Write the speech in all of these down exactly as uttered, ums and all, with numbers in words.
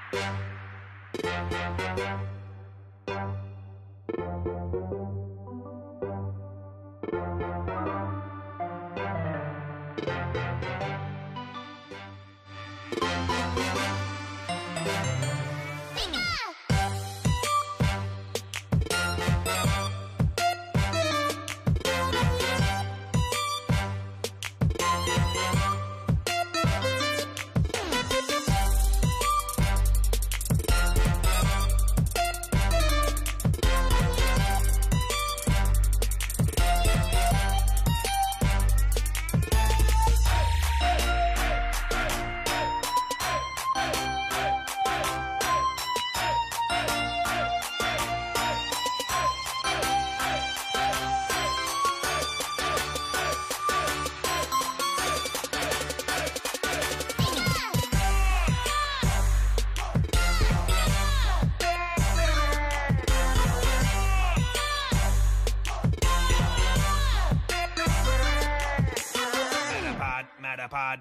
Matterpod.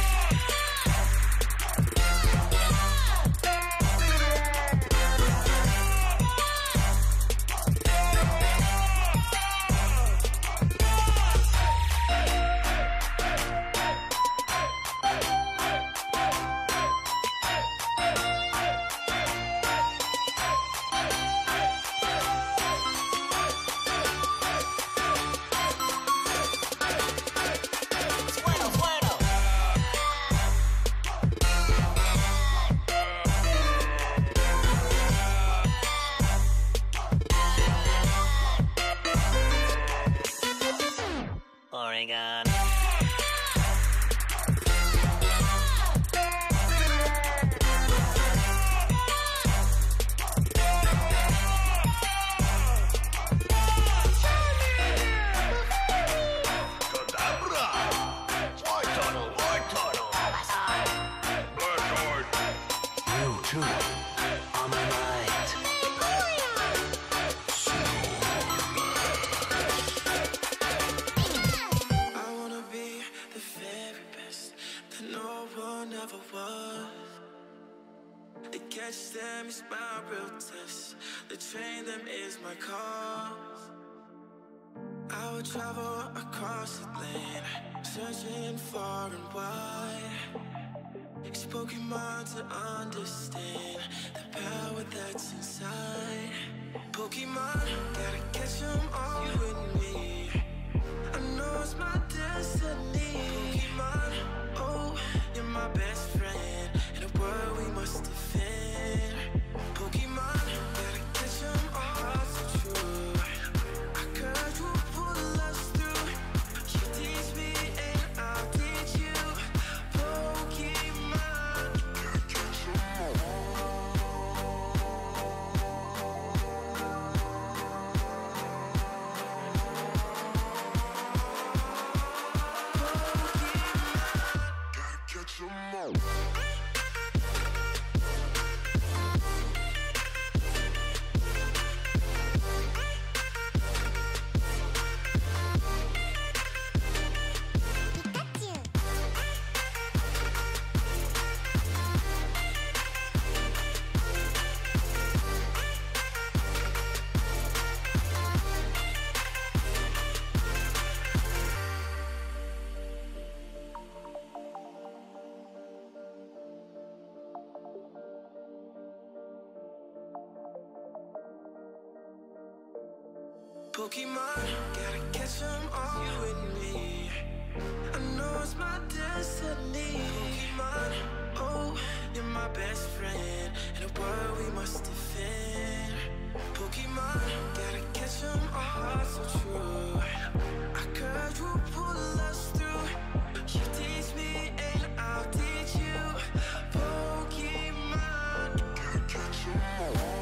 Oregon. Catch them is my real test. To train them is my cause. I will travel across the land, searching far and wide. It's Pokemon to understand the power that's inside. Pokemon, gotta catch them all with me. I know it's my destiny. Pokemon, oh, you're my best friend. In a world we must defend. Pokemon, gotta catch them all, so true. Our courage will pull us through. You teach me and I'll teach you. Pokemon, gotta catch them all. Pokemon, gotta catch them all. Pokemon, gotta catch them all, you and me. I know it's my destiny. Pokemon, oh, you're my best friend. In a world we must defend. Pokemon, gotta catch them all, so true. Our courage will pull us through. You teach me and I'll teach you. Pokemon, gotta catch them all.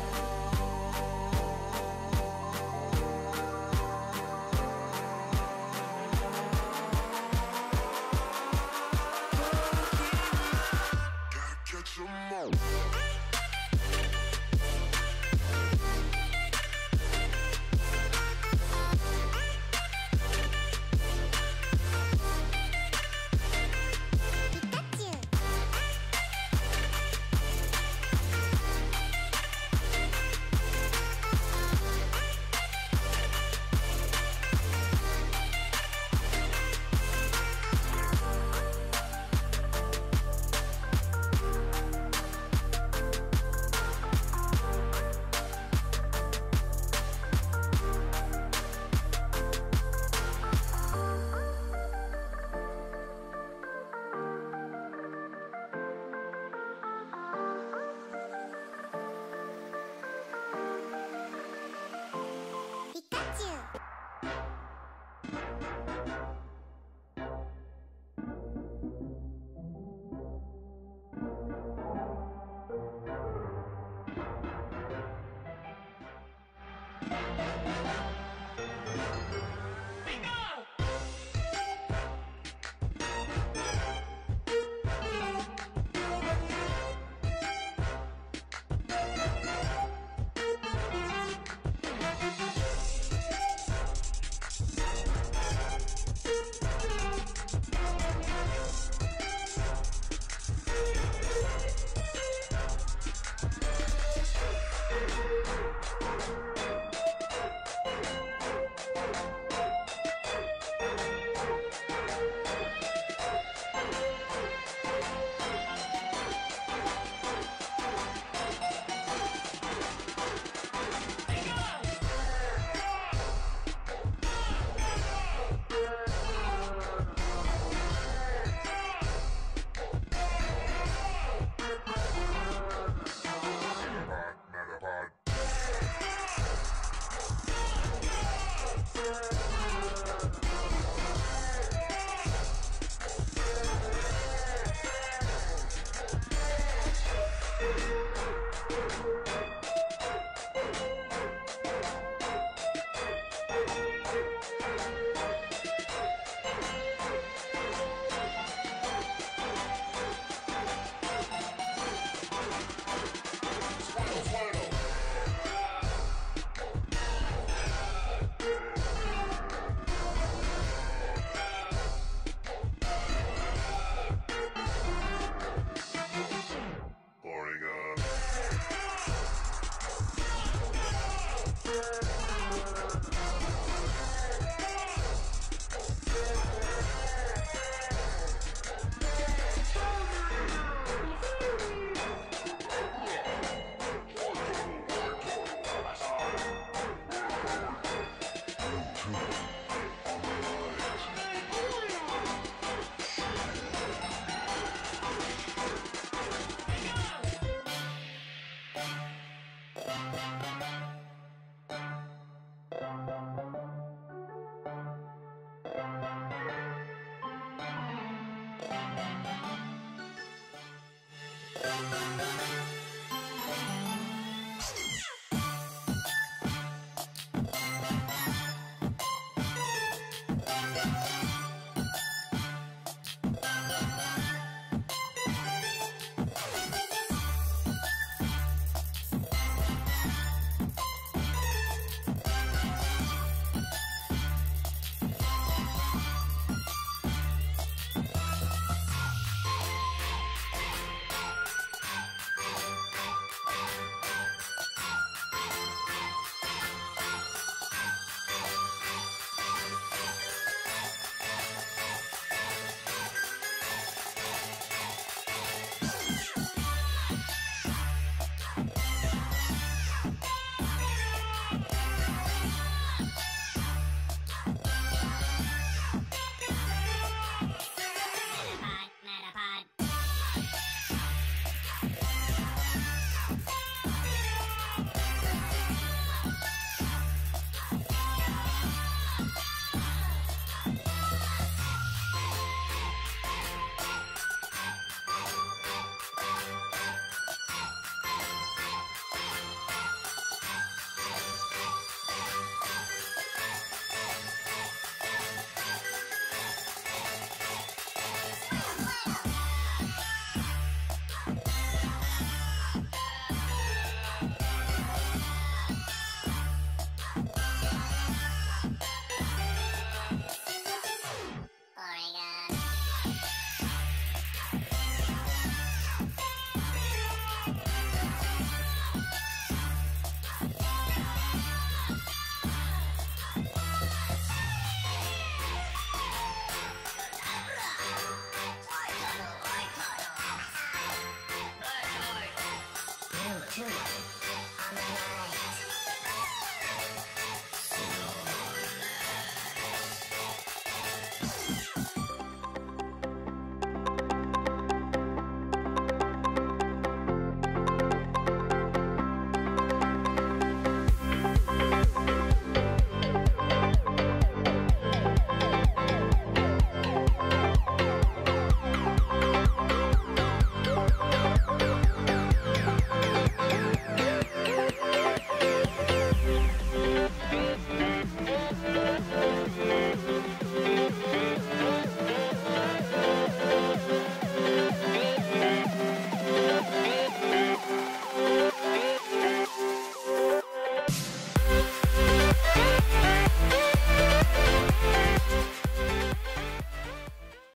True.